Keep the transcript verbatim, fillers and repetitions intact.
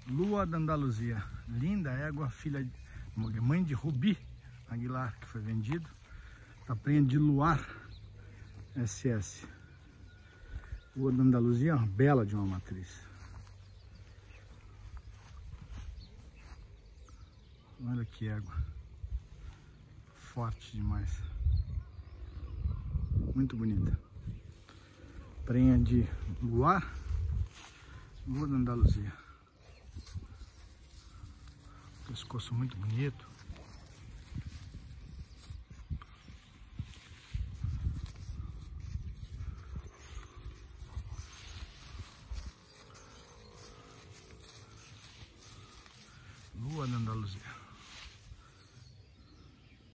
Lua da Andaluzia. Linda égua, filha de mãe de Rubi Aguilar, que foi vendido. A prenha de Luar S S. Lua da Andaluzia, uma bela de uma matriz. Olha que égua. Forte demais. Muito bonita. Prenha de Luar. Lua da Andaluzia. Pescoço muito bonito. Lua da Andaluzia.